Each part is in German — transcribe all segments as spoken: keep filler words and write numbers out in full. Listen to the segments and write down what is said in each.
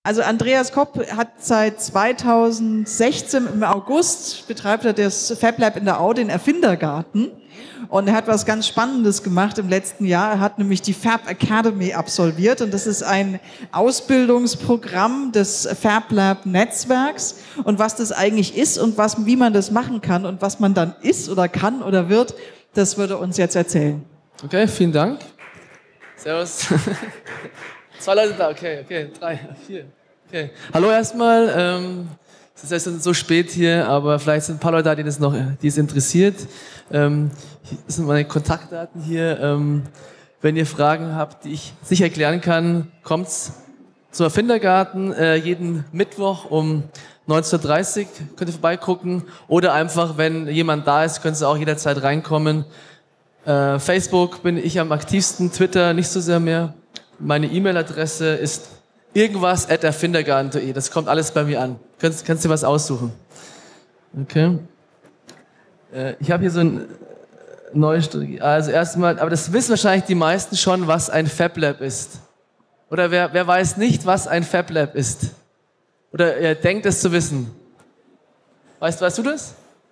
Also Andreas Kopp hat seit zweitausendsechzehn im August, betreibt er das Fab Lab in der Au, den Erfindergarten. Und er hat was ganz Spannendes gemacht im letzten Jahr. Er hat nämlich die Fab Academy absolviert. Und das ist ein Ausbildungsprogramm des Fab Lab Netzwerks. Und was das eigentlich ist und was, wie man das machen kann und was man dann ist oder kann oder wird, das würde er uns jetzt erzählen. Okay, vielen Dank. Servus. Zwei Leute da, okay, okay, drei, vier. Okay. Hallo erstmal. Ähm, es ist erst so spät hier, aber vielleicht sind ein paar Leute da, die das noch, die es interessiert. Ähm, das sind meine Kontaktdaten hier. Ähm, wenn ihr Fragen habt, die ich nicht erklären kann, kommt's zum Erfindergarten äh, jeden Mittwoch um neunzehn Uhr dreißig. Könnt ihr vorbeigucken. Oder einfach, wenn jemand da ist, könnt ihr auch jederzeit reinkommen. Äh, Facebook bin ich am aktivsten, Twitter nicht so sehr mehr. Meine E-Mail-Adresse ist irgendwas at erfindergarten punkt de. Das kommt alles bei mir an. Kannst, kannst du was aussuchen. Okay. Äh, ich habe hier so ein neues Strategie. Also erstmal, aber das wissen wahrscheinlich die meisten schon, was ein Fab Lab ist. Oder wer, wer weiß nicht, was ein Fab Lab ist? Oder er denkt es zu wissen. Weißt, weißt du das?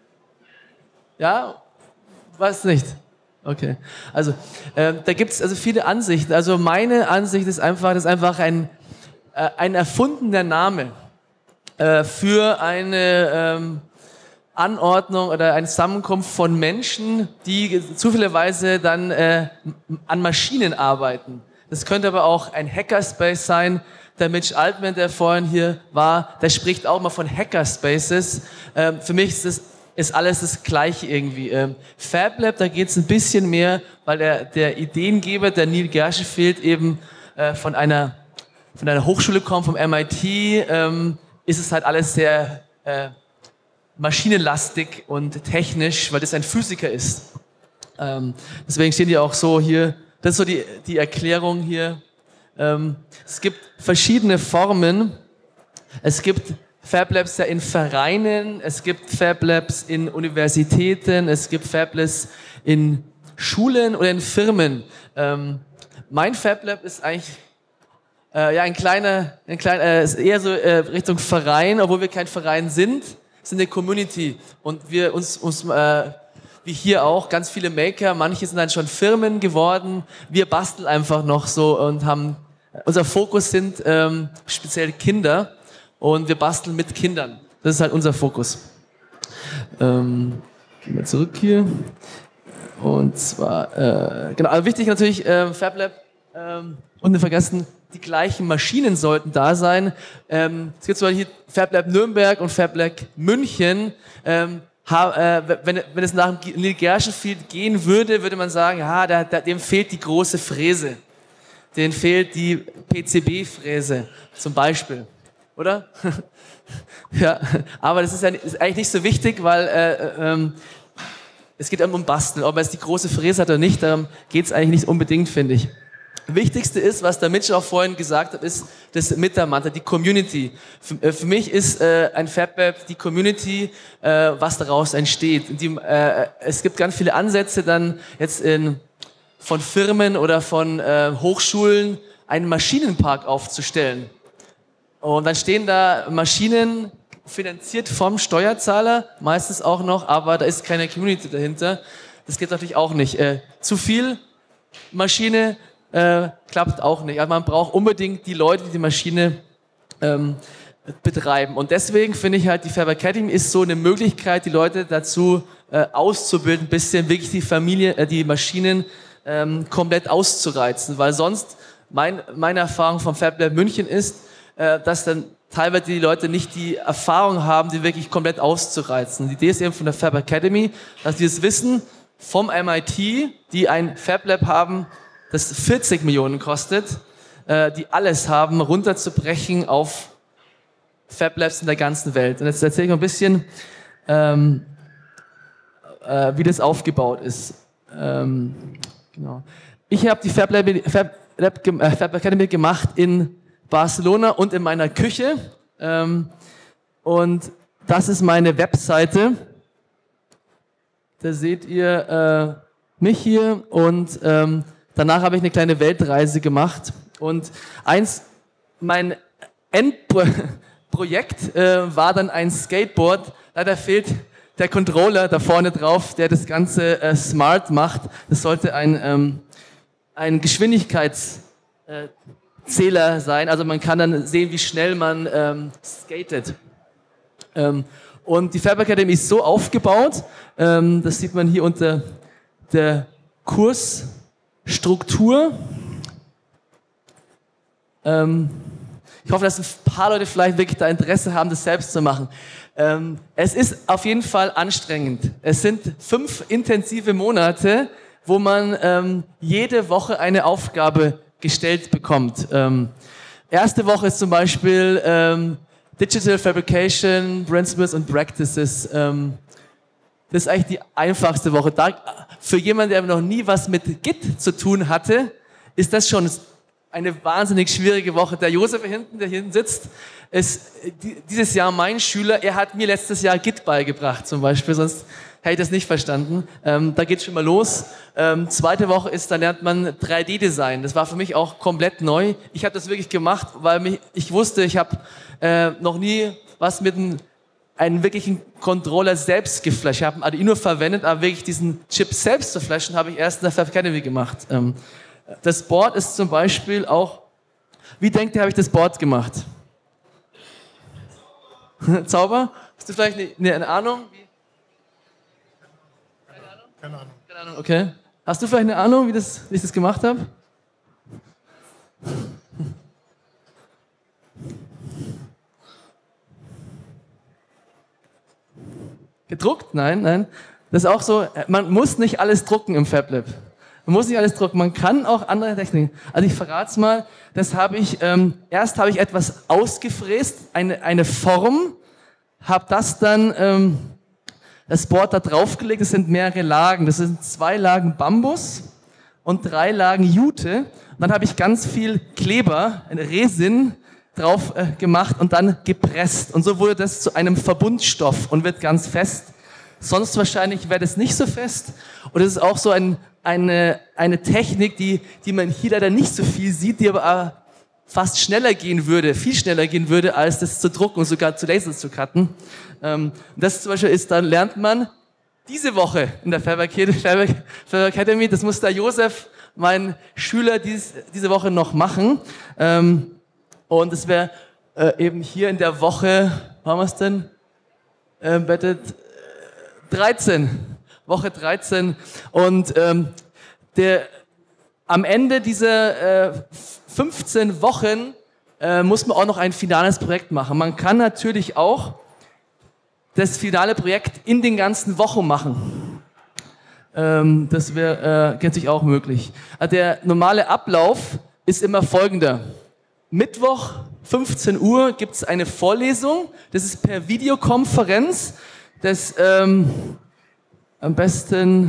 Ja? Weißt nicht? Okay, also äh, da gibt es also viele Ansichten. Also meine Ansicht ist einfach, das ist einfach ein, äh, ein erfundener Name äh, für eine ähm, Anordnung oder eine Zusammenkunft von Menschen, die zufälligerweise dann äh, an Maschinen arbeiten. Das könnte aber auch ein Hackerspace sein. Der Mitch Altman, der vorhin hier war, der spricht auch mal von Hackerspaces. Ähm, für mich ist das ist alles das Gleiche irgendwie. Ähm, Fab Lab, da geht es ein bisschen mehr, weil der, der Ideengeber, der Neil Gershenfeld, eben äh, von einer von einer Hochschule kommt, vom M I T, ähm, ist es halt alles sehr äh, maschinenlastig und technisch, weil das ein Physiker ist. Ähm, deswegen stehen die auch so hier, das ist so die, die Erklärung hier. Ähm, es gibt verschiedene Formen. Es gibt Fab Labs ja in Vereinen, es gibt Fab Labs in Universitäten, es gibt Fab Labs in Schulen oder in Firmen. Ähm, mein Fab Lab ist eigentlich äh, ja ein kleiner, ein kleiner, äh, ist eher so äh, Richtung Verein, obwohl wir kein Verein sind, sind eine Community und wir uns, uns äh, wie hier auch ganz viele Maker, manche sind dann schon Firmen geworden. Wir basteln einfach noch so und haben unser Fokus sind ähm, speziell Kinder. Und wir basteln mit Kindern. Das ist halt unser Fokus. Ähm, gehen wir zurück hier. Und zwar, äh, genau, also wichtig natürlich, äh, Fab Lab, ähm, und nicht vergessen, die gleichen Maschinen sollten da sein. Ähm, es gibt zum Beispiel hier Fab Lab Nürnberg und Fab Lab München. Ähm, ha, äh, wenn, wenn es nach Neil Gershenfeld gehen würde, würde man sagen, ja, da, da, dem fehlt die große Fräse. Denen fehlt die P C B-Fräse zum Beispiel. Oder? Ja, aber das ist, ja, ist eigentlich nicht so wichtig, weil äh, ähm, es geht um Basteln. Ob er jetzt die große Fräse hat oder nicht, darum geht es eigentlich nicht unbedingt, finde ich. Wichtigste ist, was der Mitch auch vorhin gesagt hat, ist das Miteinander, die Community. Für, äh, für mich ist äh, ein Fab Lab die Community, äh, was daraus entsteht. Die, äh, es gibt ganz viele Ansätze dann jetzt in, von Firmen oder von äh, Hochschulen, einen Maschinenpark aufzustellen. Und dann stehen da Maschinen, finanziert vom Steuerzahler, meistens auch noch, aber da ist keine Community dahinter. Das geht natürlich auch nicht. Äh, zu viel Maschine äh, klappt auch nicht. Also man braucht unbedingt die Leute, die die Maschine ähm, betreiben. Und deswegen finde ich halt, die Fab Academy ist so eine Möglichkeit, die Leute dazu äh, auszubilden, ein bisschen wirklich die Familie, äh, die Maschinen ähm, komplett auszureizen. Weil sonst, mein, meine Erfahrung vom Fab Lab München ist, dass dann teilweise die Leute nicht die Erfahrung haben, die wirklich komplett auszureizen. Die Idee ist eben von der Fab Academy, dass die das Wissen vom M I T, die ein Fab Lab haben, das vierzig Millionen kostet, die alles haben, runterzubrechen auf Fab Labs in der ganzen Welt. Und jetzt erzähle ich mal ein bisschen, ähm, äh, wie das aufgebaut ist. Ähm, genau. Ich habe die Fab, Lab, Fab, Lab, äh, Fab Academy gemacht in Barcelona und in meiner Küche. Ähm, und das ist meine Webseite. Da seht ihr äh, mich hier und ähm, danach habe ich eine kleine Weltreise gemacht. Und eins, mein Endprojekt äh, war dann ein Skateboard. Leider fehlt der Controller da vorne drauf, der das Ganze äh, smart macht. Das sollte ein, ähm, ein Geschwindigkeitszähler äh, sein. Also man kann dann sehen, wie schnell man ähm, skatet. Ähm, und die Fab Academy ist so aufgebaut, ähm, das sieht man hier unter der Kursstruktur. Ähm, ich hoffe, dass ein paar Leute vielleicht wirklich da Interesse haben, das selbst zu machen. Ähm, es ist auf jeden Fall anstrengend. Es sind fünf intensive Monate, wo man ähm, jede Woche eine Aufgabe gestellt bekommt. Ähm, erste Woche ist zum Beispiel ähm, Digital Fabrication, Principles and Practices. Ähm, das ist eigentlich die einfachste Woche. Da, für jemanden, der noch nie was mit Git zu tun hatte, ist das schon eine wahnsinnig schwierige Woche. Der Josef hier hinten, der hier hinten sitzt, ist dieses Jahr mein Schüler. Er hat mir letztes Jahr Git beigebracht zum Beispiel, sonst hätte ich das nicht verstanden. Ähm, da geht's schon mal los. Ähm, zweite Woche ist, da lernt man drei D Design. Das war für mich auch komplett neu. Ich habe das wirklich gemacht, weil mich, ich wusste, ich habe äh, noch nie was mit einem, einen wirklichen Controller selbst geflasht. Ich habe einen Arduino verwendet, aber wirklich diesen Chip selbst zu flashen, habe ich erst in der Fab Academy gemacht. Ähm, das Board ist zum Beispiel auch, wie denkt ihr, habe ich das Board gemacht? Zauber? Hast du vielleicht eine, eine Ahnung? Keine Ahnung? Keine Ahnung. Keine Ahnung, okay. Hast du vielleicht eine Ahnung, wie, das, wie ich das gemacht habe? Gedruckt? Nein, nein. Das ist auch so, man muss nicht alles drucken im FabLab. Man muss nicht alles drucken, man kann auch andere Techniken. Also ich verrate es mal, das habe ich, ähm, erst habe ich etwas ausgefräst, eine, eine Form, habe das dann, ähm, das Board da draufgelegt, es sind mehrere Lagen, das sind zwei Lagen Bambus und drei Lagen Jute. Und dann habe ich ganz viel Kleber, Resin, drauf äh, gemacht und dann gepresst. Und so wurde das zu einem Verbundstoff und wird ganz fest. Sonst wahrscheinlich wäre das nicht so fest. Und es ist auch so ein, eine, eine Technik, die, die man hier leider nicht so viel sieht, die aber fast schneller gehen würde, viel schneller gehen würde, als das zu drucken und sogar zu Laser zu cutten. Ähm, das zum Beispiel ist, dann lernt man diese Woche in der Fab Academy, das muss der Josef, mein Schüler, dies, diese Woche noch machen. Ähm, und es wäre äh, eben hier in der Woche, wo haben wir es denn? Äh, bettet, dreizehn, Woche dreizehn. Und ähm, der, am Ende dieser äh, fünfzehn Wochen äh, muss man auch noch ein finales Projekt machen. Man kann natürlich auch das finale Projekt in den ganzen Wochen machen. Ähm, das wäre äh, natürlich auch möglich. Also der normale Ablauf ist immer folgender. Mittwoch, fünfzehn Uhr, gibt es eine Vorlesung. Das ist per Videokonferenz. Das ähm, am besten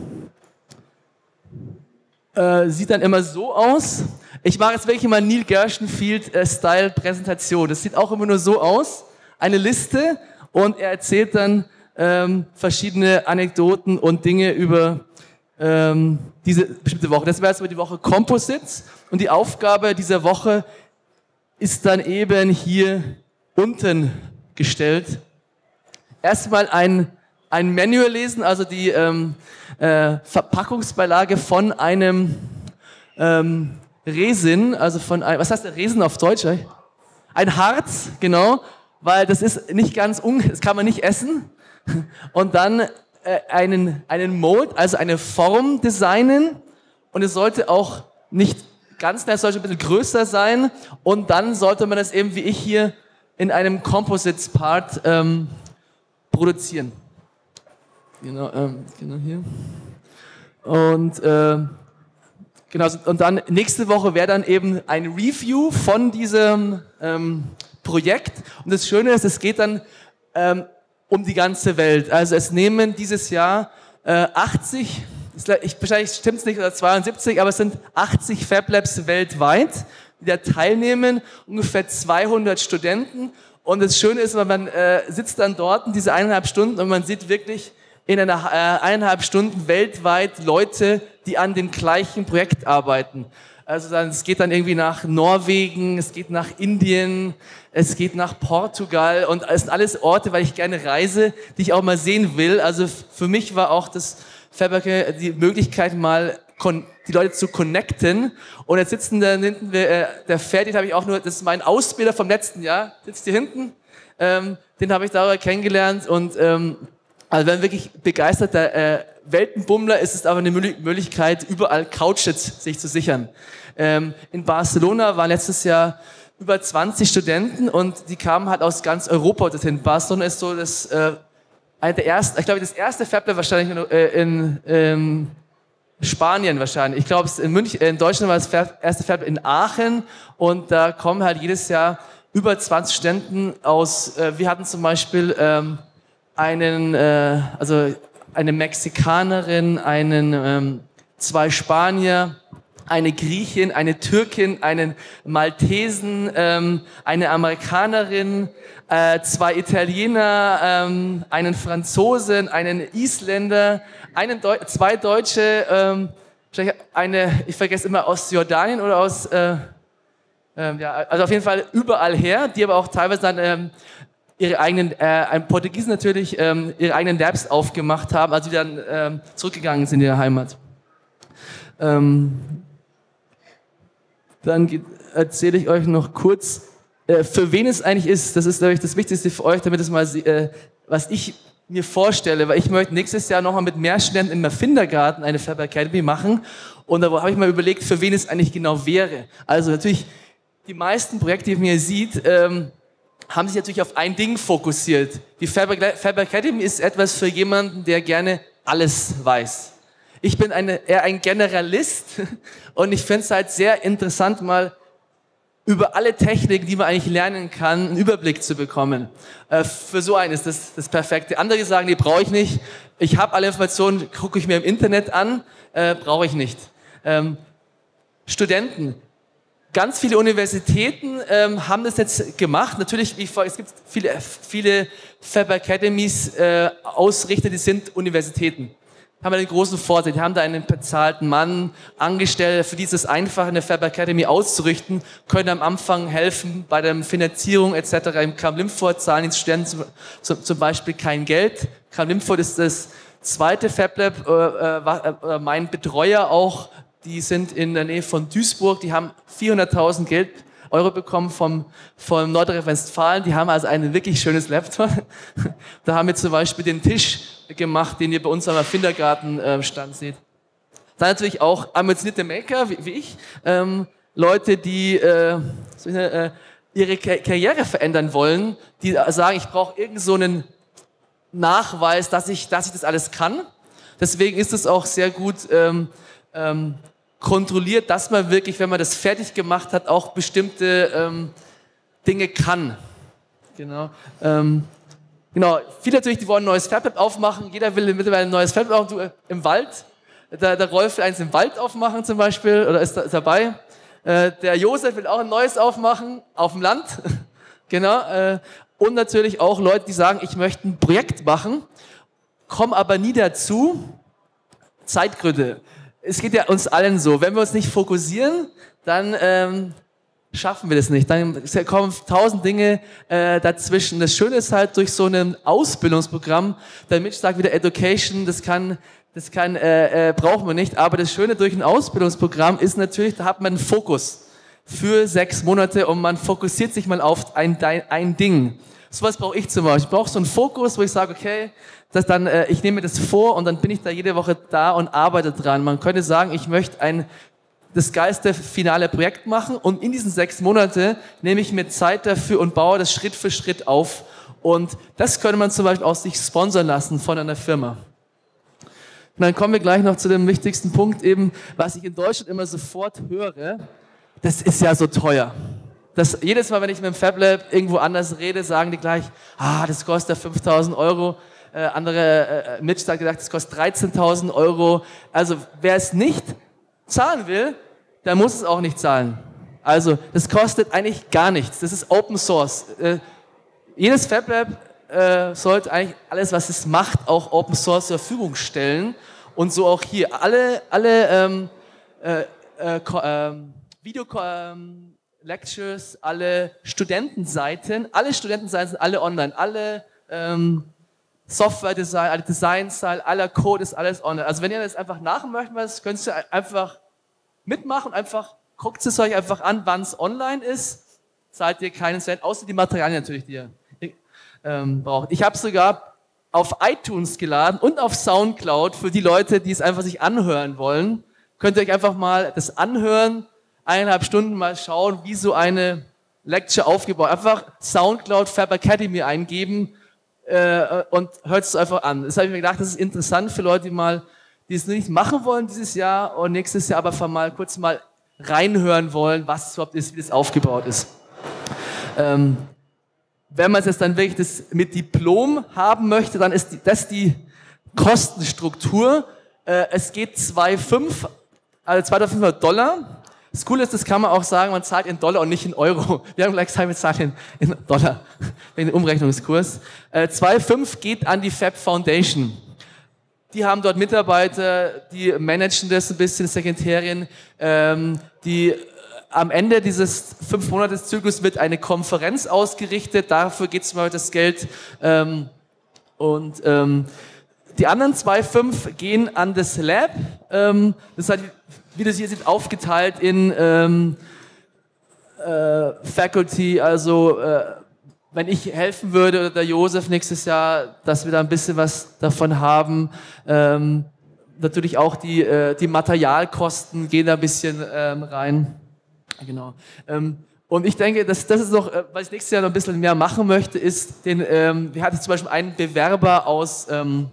äh, sieht dann immer so aus. Ich mache jetzt wirklich mal Neil Gershenfield-Style-Präsentation. Das sieht auch immer nur so aus. Eine Liste und er erzählt dann ähm, verschiedene Anekdoten und Dinge über ähm, diese bestimmte Woche. Das wäre jetzt über die Woche Composites und die Aufgabe dieser Woche ist dann eben hier unten gestellt. Erstmal ein, ein Manual lesen, also die ähm, äh, Verpackungsbeilage von einem ähm, Resin, also von einem, was heißt der Resin auf Deutsch? Ein Harz, genau, weil das ist nicht ganz, un, das kann man nicht essen. Und dann äh, einen, einen Mold, also eine Form designen und es sollte auch nicht ganz, es sollte ein bisschen größer sein und dann sollte man das eben wie ich hier in einem Composites-Part ähm, produzieren. Genau, ähm, genau hier. Und äh, genau, und dann nächste Woche wäre dann eben ein Review von diesem ähm, Projekt. Und das Schöne ist, es geht dann ähm, um die ganze Welt. Also es nehmen dieses Jahr äh, achtzig, ich, wahrscheinlich stimmt es nicht, oder zweiundsiebzig, aber es sind achtzig Fab Labs weltweit, die da teilnehmen, ungefähr zweihundert Studenten. Und das Schöne ist, man äh, sitzt dann dort in diese eineinhalb Stunden und man sieht wirklich in einer äh, eineinhalb Stunden weltweit Leute, die an dem gleichen Projekt arbeiten. Also dann, es geht dann irgendwie nach Norwegen, es geht nach Indien, es geht nach Portugal und es sind alles Orte, weil ich gerne reise, die ich auch mal sehen will. Also für mich war auch das Fabercare die Möglichkeit, mal die Leute zu connecten. Und jetzt sitzen da hinten, äh, der Ferdi, habe ich auch nur, das ist mein Ausbilder vom letzten Jahr, sitzt hier hinten. Ähm, den habe ich darüber kennengelernt und ähm, also wenn wirklich begeisterter äh, Weltenbummler ist es aber eine Möglichkeit, überall Couches sich zu sichern. Ähm, in Barcelona waren letztes Jahr über zwanzig Studenten und die kamen halt aus ganz Europa dorthin. Barcelona ist so das äh, eine der ersten, ich glaube das erste FabLab wahrscheinlich in, äh, in ähm, Spanien wahrscheinlich. Ich glaube, in München, in Deutschland war das erste FabLab in Aachen und da kommen halt jedes Jahr über zwanzig Studenten aus. Äh, wir hatten zum Beispiel ähm, einen, äh, also eine Mexikanerin, einen, ähm, zwei Spanier, eine Griechin, eine Türkin, einen Maltesen, ähm, eine Amerikanerin, äh, zwei Italiener, ähm, einen Franzosen, einen Isländer, einen Deu zwei Deutsche, ähm, vielleicht eine, ich vergesse immer, aus Jordanien oder aus, äh, äh, ja, also auf jeden Fall überall her, die aber auch teilweise dann ähm, ihre eigenen, äh, ein Portugiesen natürlich, ähm, ihre eigenen Labs aufgemacht haben, also die dann ähm, zurückgegangen sind in ihre Heimat. Ähm, dann erzähle ich euch noch kurz, äh, für wen es eigentlich ist. Das ist, glaube ich, das Wichtigste für euch, damit es mal, äh, was ich mir vorstelle, weil ich möchte nächstes Jahr nochmal mit mehr Studenten im Erfindergarten eine Fab Academy machen und da habe ich mal überlegt, für wen es eigentlich genau wäre. Also natürlich, die meisten Projekte, die man hier sieht, ähm, haben sich natürlich auf ein Ding fokussiert. Die Fab Academy ist etwas für jemanden, der gerne alles weiß. Ich bin eine, eher ein Generalist und ich finde es halt sehr interessant, mal über alle Techniken, die man eigentlich lernen kann, einen Überblick zu bekommen. Äh, für so einen ist das das Perfekte. Andere sagen, nee, brauche ich nicht. Ich habe alle Informationen, gucke ich mir im Internet an, äh, brauche ich nicht. Ähm, Studenten. Ganz viele Universitäten ähm, haben das jetzt gemacht. Natürlich, wie vor, es gibt viele, viele Fab Academies, äh, Ausrichter, die sind Universitäten. Haben einen großen Vorteil. Die haben da einen bezahlten Mann angestellt, für dieses einfach eine Fab Academy auszurichten, können am Anfang helfen bei der Finanzierung et cetera. Im Kramp-Lymfort zahlen die Studenten zum, zum, zum Beispiel kein Geld. Kramp-Lymfort ist das zweite FabLab, äh, äh, mein Betreuer auch. Die sind in der Nähe von Duisburg, die haben vierhunderttausend Euro bekommen vom, vom Nordrhein-Westfalen. Die haben also ein wirklich schönes Laptop. Da haben wir zum Beispiel den Tisch gemacht, den ihr bei uns am Erfindergartenstand äh, seht. Dann natürlich auch ambitionierte Maker, wie, wie ich, ähm, Leute, die äh, so, äh, ihre Ka Karriere verändern wollen, die sagen, ich brauche irgend so einen Nachweis, dass ich, dass ich das alles kann. Deswegen ist es auch sehr gut ähm, ähm, kontrolliert, dass man wirklich, wenn man das fertig gemacht hat, auch bestimmte ähm, Dinge kann. Genau. Ähm, genau. Viele natürlich, die wollen ein neues FabLab aufmachen. Jeder will mittlerweile ein neues FabLab aufmachen. Du, im Wald. Der, der Rolf will eins im Wald aufmachen zum Beispiel, oder ist, da, ist dabei. Äh, der Josef will auch ein neues aufmachen, auf dem Land. Genau. Äh, und natürlich auch Leute, die sagen, ich möchte ein Projekt machen, kommen aber nie dazu. Zeitgründe. Es geht ja uns allen so, wenn wir uns nicht fokussieren, dann ähm, schaffen wir das nicht. Dann kommen tausend Dinge äh, dazwischen. Das Schöne ist halt durch so ein Ausbildungsprogramm, der Mitch sagt wieder Education, das kann, das kann, äh, äh, brauchen wir nicht. Aber das Schöne durch ein Ausbildungsprogramm ist natürlich, da hat man einen Fokus für sechs Monate und man fokussiert sich mal auf ein, ein Ding. So was brauche ich zum Beispiel. Ich brauche so einen Fokus, wo ich sage, okay, dass dann, äh, ich nehme mir das vor und dann bin ich da jede Woche da und arbeite dran. Man könnte sagen, ich möchte ein, das geilste finale Projekt machen und in diesen sechs Monate nehme ich mir Zeit dafür und baue das Schritt für Schritt auf. Und das könnte man zum Beispiel auch sich sponsern lassen von einer Firma. Und dann kommen wir gleich noch zu dem wichtigsten Punkt eben, was ich in Deutschland immer sofort höre, das ist ja so teuer. Das, jedes Mal, wenn ich mit dem FabLab irgendwo anders rede, sagen die gleich, ah, das kostet fünftausend Euro. Äh, andere, äh, Mitch hat gesagt, das kostet dreizehntausend Euro. Also, wer es nicht zahlen will, der muss es auch nicht zahlen. Also, das kostet eigentlich gar nichts. Das ist Open Source. Äh, jedes FabLab äh, sollte eigentlich alles, was es macht, auch Open Source zur Verfügung stellen. Und so auch hier. Alle, alle, ähm, äh, äh, ähm, Video-Lectures, alle Studentenseiten, alle Studentenseiten sind alle online, alle ähm, Software-Design, alle Design-Style, aller Code ist alles online. Also wenn ihr das einfach nachmachen möchtet, könnt ihr einfach mitmachen, einfach guckt es euch einfach an, wann es online ist, zahlt ihr keinen Cent, außer die Materialien natürlich, die ihr ähm, braucht. Ich habe sogar auf iTunes geladen und auf Soundcloud für die Leute, die es einfach sich anhören wollen. Könnt ihr euch einfach mal das anhören, eineinhalb Stunden mal schauen, wie so eine Lecture aufgebaut. Einfach Soundcloud Fab Academy eingeben äh, und hört es einfach an. Das habe ich mir gedacht, das ist interessant für Leute, die mal, die es nicht machen wollen dieses Jahr und nächstes Jahr aber mal kurz mal reinhören wollen, was es überhaupt ist, wie das aufgebaut ist. Ähm, wenn man es jetzt dann wirklich das mit Diplom haben möchte, dann ist die, das die Kostenstruktur. Äh, es geht zwei Komma fünf, also zweitausendfünfhundert Dollar. Das Coole ist, das kann man auch sagen, man zahlt in Dollar und nicht in Euro. Wir haben gleich gesagt, wir zahlen in, in Dollar, wegen dem Umrechnungskurs. Äh, zwei Komma fünf geht an die Fab Foundation. Die haben dort Mitarbeiter, die managen das ein bisschen, Sekretärin, ähm, die am Ende dieses fünf Monats Zyklus wird eine Konferenz ausgerichtet, dafür geht es mal das Geld. Ähm, und ähm, die anderen zwei Komma fünf gehen an das Lab. Ähm, das hat, wie das hier sieht, aufgeteilt in ähm, äh, Faculty, also äh, wenn ich helfen würde oder der Josef nächstes Jahr, dass wir da ein bisschen was davon haben. Ähm, natürlich auch die, äh, die Materialkosten gehen da ein bisschen ähm, rein. Genau. Ähm, und ich denke, dass das ist noch, äh, was ich nächstes Jahr noch ein bisschen mehr machen möchte, ist, den, ähm, wir hatten zum Beispiel einen Bewerber aus ähm,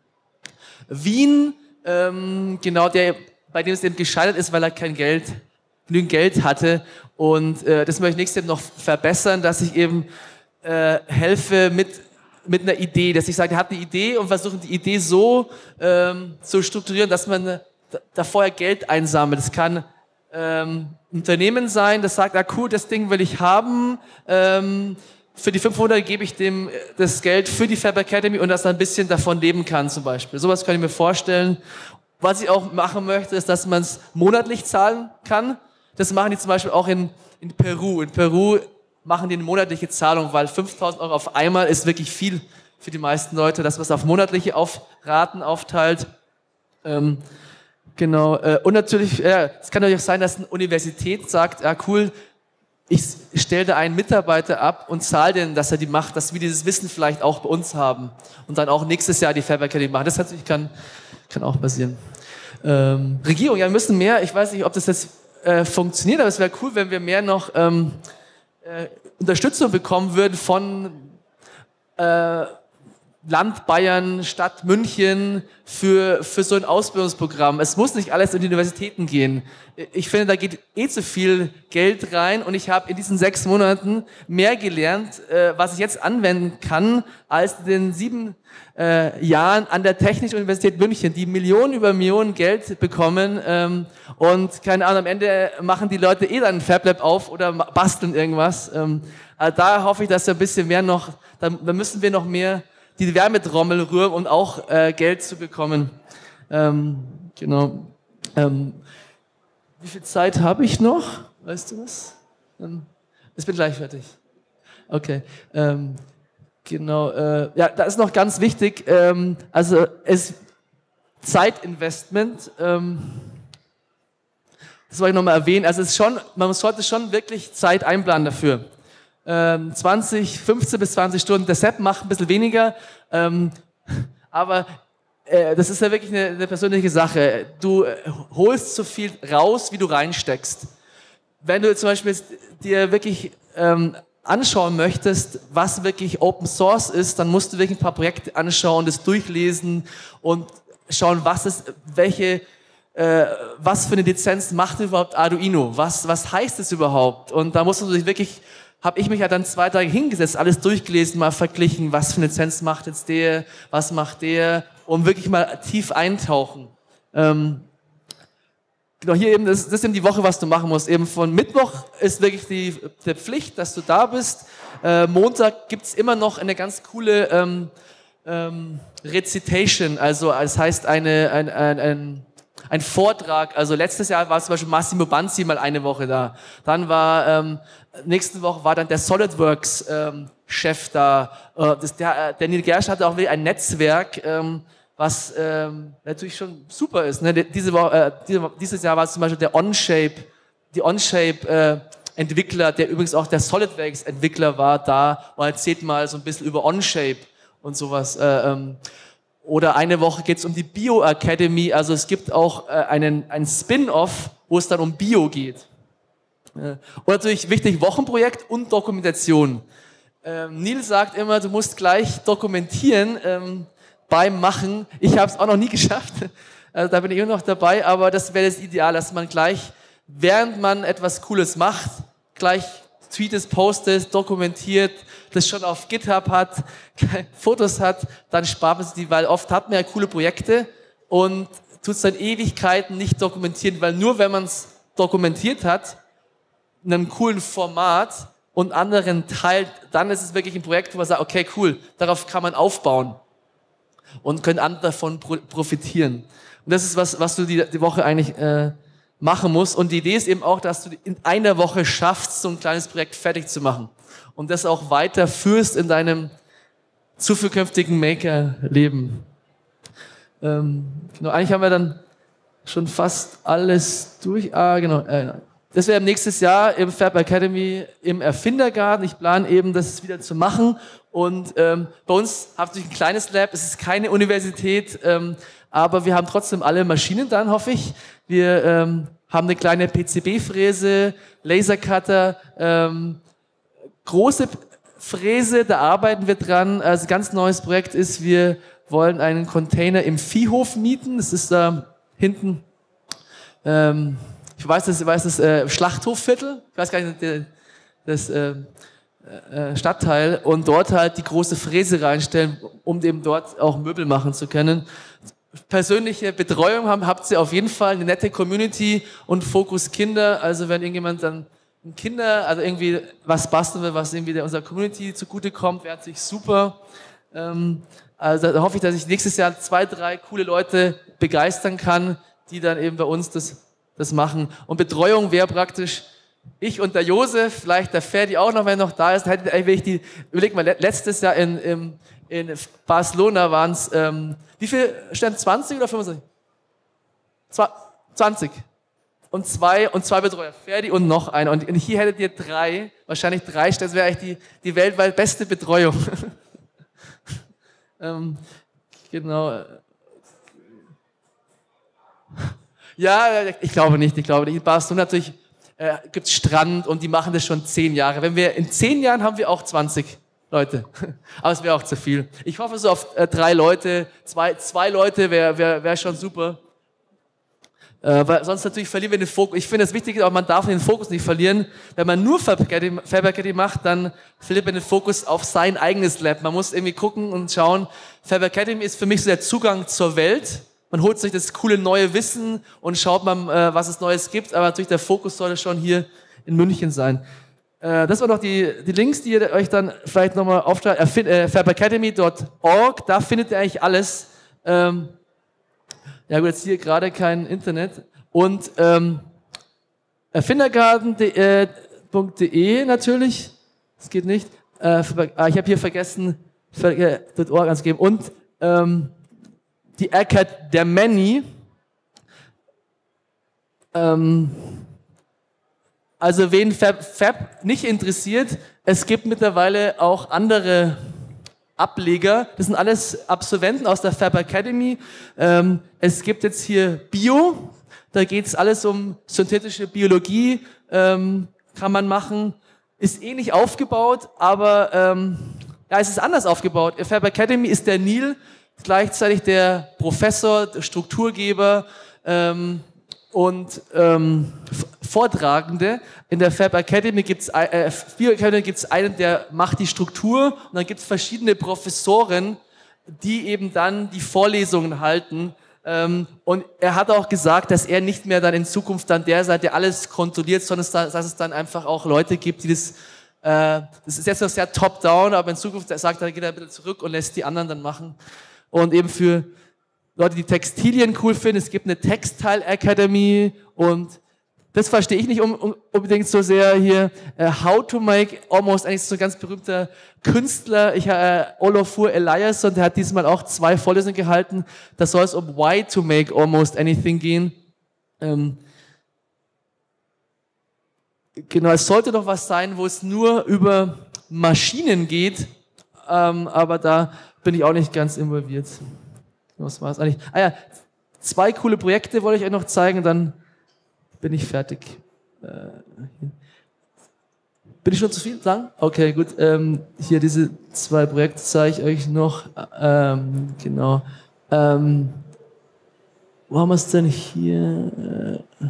Wien, ähm, genau, der, bei dem es eben gescheitert ist, weil er kein Geld, genügend Geld hatte. Und äh, das möchte ich nächstes Jahr noch verbessern, dass ich eben äh, helfe mit, mit einer Idee, dass ich sage, er hat eine Idee und versuche die Idee so ähm, zu strukturieren, dass man da, da vorher Geld einsammelt. Das kann ähm, ein Unternehmen sein, das sagt, ah cool, das Ding will ich haben, ähm, für die fünfhundert gebe ich dem das Geld für die Fab Academy und dass er ein bisschen davon leben kann zum Beispiel. Sowas kann ich mir vorstellen. Was ich auch machen möchte, ist, dass man es monatlich zahlen kann. Das machen die zum Beispiel auch in, in Peru. In Peru machen die eine monatliche Zahlung, weil fünftausend Euro auf einmal ist wirklich viel für die meisten Leute, dass man es auf monatliche auf Raten aufteilt. Ähm, genau. Äh, und natürlich, äh, es kann natürlich auch sein, dass eine Universität sagt, ja cool, ich stelle da einen Mitarbeiter ab und zahle den, dass er die macht, dass wir dieses Wissen vielleicht auch bei uns haben und dann auch nächstes Jahr die Fab Academy machen. Das natürlich kann, kann auch passieren. Ähm, Regierung, ja, wir müssen mehr, ich weiß nicht, ob das jetzt äh, funktioniert, aber es wäre cool, wenn wir mehr noch ähm, äh, Unterstützung bekommen würden von äh, Land Bayern, Stadt München für, für so ein Ausbildungsprogramm. Es muss nicht alles in die Universitäten gehen. Ich finde, da geht eh zu viel Geld rein und ich habe in diesen sechs Monaten mehr gelernt, äh, was ich jetzt anwenden kann, als in den sieben äh, Jahren an der Technischen Universität München, die Millionen über Millionen Geld bekommen ähm, und keine Ahnung, am Ende machen die Leute eh dann ein FabLab auf oder basteln irgendwas. Ähm, also da hoffe ich, dass wir ein bisschen mehr noch, da, da müssen wir noch mehr die Wärmetrommel rühren und auch äh, Geld zu bekommen. Ähm, genau. Ähm, wie viel Zeit habe ich noch? Weißt du was? Ähm, ich bin gleich fertig. Okay. Ähm, genau. Äh, ja, da ist noch ganz wichtig. Ähm, also es Zeitinvestment. Ähm, das wollte ich nochmal erwähnen. Also es ist schon, man sollte schon wirklich Zeit einplanen dafür. zwanzig, fünfzehn bis zwanzig Stunden. Der Sepp macht ein bisschen weniger, ähm, aber äh, das ist ja wirklich eine, eine persönliche Sache. Du äh, holst so viel raus, wie du reinsteckst. Wenn du zum Beispiel dir wirklich ähm, anschauen möchtest, was wirklich Open Source ist, dann musst du wirklich ein paar Projekte anschauen, das durchlesen und schauen, was ist, welche äh, was für eine Lizenz macht überhaupt Arduino? Was, was heißt es überhaupt? Und da musst du dich wirklich habe ich mich ja dann zwei Tage hingesetzt, alles durchgelesen, mal verglichen, was für eine Lizenz macht jetzt der, was macht der, um wirklich mal tief eintauchen. Ähm, genau, hier eben, das, das ist eben die Woche, was du machen musst. Eben von Mittwoch ist wirklich die, die Pflicht, dass du da bist. Äh, Montag gibt's immer noch eine ganz coole ähm, ähm, Recitation, also das heißt eine, ein, ein, ein ein Vortrag. Also letztes Jahr war zum Beispiel Massimo Banzi mal eine Woche da. Dann war, ähm, nächste Woche war dann der SolidWorks ähm, Chef da. Äh, das, der, der Neil Gersch hatte auch wieder ein Netzwerk, ähm, was ähm, natürlich schon super ist. Ne? Diese Woche, äh, diese, dieses Jahr war es zum Beispiel der Onshape, die Onshape äh, Entwickler, der übrigens auch der SolidWorks Entwickler war, da und erzählt mal so ein bisschen über Onshape und sowas. Äh, ähm, oder eine Woche geht es um die Bio Academy, also es gibt auch äh, einen, einen Spin-off, wo es dann um Bio geht. Äh, und natürlich wichtig, Wochenprojekt und Dokumentation. Ähm, Neil sagt immer, du musst gleich dokumentieren ähm, beim Machen. Ich habe es auch noch nie geschafft, also da bin ich immer noch dabei, aber das wäre das Ideal, dass man gleich, während man etwas Cooles macht, gleich tweetet, postet, dokumentiert, das schon auf GitHub hat, Fotos hat, dann spart man sich die, weil oft hat man ja coole Projekte und tut es dann Ewigkeiten nicht dokumentieren, weil nur wenn man es dokumentiert hat, in einem coolen Format und anderen teilt, dann ist es wirklich ein Projekt, wo man sagt, okay, cool, darauf kann man aufbauen und können andere davon profitieren. Und das ist was, was du die, die Woche eigentlich äh, machen musst. Und die Idee ist eben auch, dass du in einer Woche schaffst, so ein kleines Projekt fertig zu machen. Und das auch weiterführst in deinem zukünftigen Maker-Leben. Ähm, genau, eigentlich haben wir dann schon fast alles durch. Ah, genau. Äh, das wäre nächstes Jahr im Fab Academy im Erfindergarten. Ich plane eben, das wieder zu machen. Und ähm, bei uns habt ihr ein kleines Lab. Es ist keine Universität, ähm, aber wir haben trotzdem alle Maschinen dann, hoffe ich. Wir ähm, haben eine kleine P C B-Fräse, Lasercutter, ähm, große Fräse, da arbeiten wir dran. Also ein ganz neues Projekt ist, wir wollen einen Container im Viehhof mieten. Das ist da hinten, ähm, ich weiß das, ich weiß das äh, Schlachthofviertel, ich weiß gar nicht, der, das äh, äh, Stadtteil, und dort halt die große Fräse reinstellen, um eben dort auch Möbel machen zu können. Persönliche Betreuung haben, habt ihr auf jeden Fall, eine nette Community und Fokus Kinder. Also wenn irgendjemand dann Kinder, also irgendwie was basteln will, was irgendwie der unserer Community zugutekommt, wäre natürlich super. Ähm, also da hoffe ich, dass ich nächstes Jahr zwei, drei coole Leute begeistern kann, die dann eben bei uns das, das machen. Und Betreuung wäre praktisch ich und der Josef, vielleicht der Ferdi auch noch, wenn er noch da ist. Hätte ich die, überleg mal, letztes Jahr in, in, in Barcelona waren es, ähm, wie viel stand zwanzig oder fünfundzwanzig? zwanzig. Und zwei, und zwei Betreuer, Ferdi und noch einer. Und hier hättet ihr drei, wahrscheinlich drei, das wäre eigentlich die, die weltweit beste Betreuung. ähm, genau. Ja, ich glaube nicht, ich glaube nicht. In Barcelona natürlich äh, gibt es Strand und die machen das schon zehn Jahre. Wenn wir in zehn Jahren haben wir auch zwanzig Leute. Aber es wäre auch zu viel. Ich hoffe so auf äh, drei Leute, zwei, zwei Leute wäre wär, wär schon super. Äh, weil sonst natürlich verlieren wir den Fokus. Ich finde es wichtig, aber man darf den Fokus nicht verlieren. Wenn man nur Fab Academy macht, dann verliert man den Fokus auf sein eigenes Lab. Man muss irgendwie gucken und schauen. Fab Academy ist für mich so der Zugang zur Welt. Man holt sich das coole neue Wissen und schaut mal, äh, was es Neues gibt. Aber natürlich der Fokus sollte schon hier in München sein. Äh, das waren noch die, die Links, die ihr euch dann vielleicht nochmal aufschreibt. Äh, fab academy punkt org, da findet ihr eigentlich alles. Ähm, Ja gut, jetzt hier gerade kein Internet. Und ähm, erfindergarten punkt de natürlich, das geht nicht. Äh, ah, ich habe hier vergessen, äh, .org anzugeben. Und ähm, die Academy. Ähm, also wen Fab, Fab nicht interessiert, es gibt mittlerweile auch andere Ableger, das sind alles Absolventen aus der Fab Academy. Ähm, es gibt jetzt hier Bio, da geht es alles um synthetische Biologie, ähm, kann man machen, ist ähnlich aufgebaut, aber ähm, ja, es ist anders aufgebaut. Fab Academy ist der Neil, gleichzeitig der Professor, der Strukturgeber ähm, und ähm, Vortragende. In der Fab Academy gibt's äh, Bio Academy gibt's einen, der macht die Struktur, und dann gibt's verschiedene Professoren, die eben dann die Vorlesungen halten. Ähm, und er hat auch gesagt, dass er nicht mehr dann in Zukunft dann der sei, der alles kontrolliert, sondern dass es dann einfach auch Leute gibt, die das, äh, das ist jetzt noch sehr top-down, aber in Zukunft sagt er, geht er bitte zurück und lässt die anderen dann machen. Und eben für Leute, die Textilien cool finden. Es gibt eine Textile Academy und das verstehe ich nicht um, um, unbedingt so sehr hier. Uh, how to make almost, eigentlich so ein ganz berühmter Künstler, ich, uh, Olafur Eliasson, der hat diesmal auch zwei Vorlesungen gehalten. Da soll es um why to make almost anything gehen. Ähm, genau, es sollte doch was sein, wo es nur über Maschinen geht, ähm, aber da bin ich auch nicht ganz involviert. Was war es eigentlich? Ah ja, zwei coole Projekte wollte ich euch noch zeigen, dann bin ich fertig. Äh, bin ich schon zu viel sagen? Okay, gut. Ähm, hier diese zwei Projekte zeige ich euch noch. Ähm, genau. Ähm, wo haben wir es denn hier? Äh,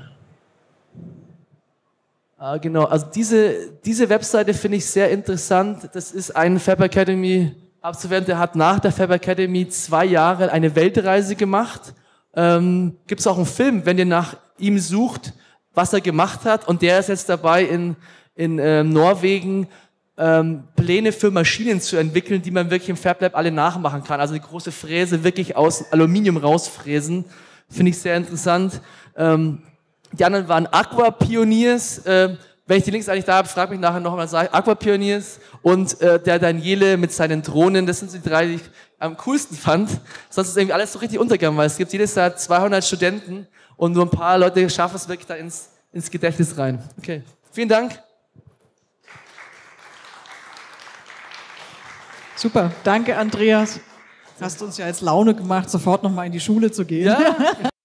ah, genau. Also diese, diese Webseite finde ich sehr interessant. Das ist ein Fab Academy Absolvent, der hat nach der Fab Academy zwei Jahre eine Weltreise gemacht. Ähm, gibt es auch einen Film, wenn ihr nach ihm sucht, was er gemacht hat. Und der ist jetzt dabei, in, in ähm, Norwegen ähm, Pläne für Maschinen zu entwickeln, die man wirklich im Fab Lab alle nachmachen kann. Also die große Fräse wirklich aus Aluminium rausfräsen. Finde ich sehr interessant. Ähm, die anderen waren Aqua Pioneers. Äh, wenn ich die Links eigentlich da habe, frag mich nachher noch mal. Aqua Pioneers und äh, der Daniele mit seinen Drohnen. Das sind die drei, die ich am coolsten fand. Sonst ist irgendwie alles so richtig untergegangen, weil es gibt jedes Jahr zweihundert Studenten und nur ein paar Leute schaffen es wirklich da ins, ins Gedächtnis rein. Okay, vielen Dank. Super, danke Andreas. Hast uns ja jetzt Laune gemacht, sofort nochmal in die Schule zu gehen. Ja.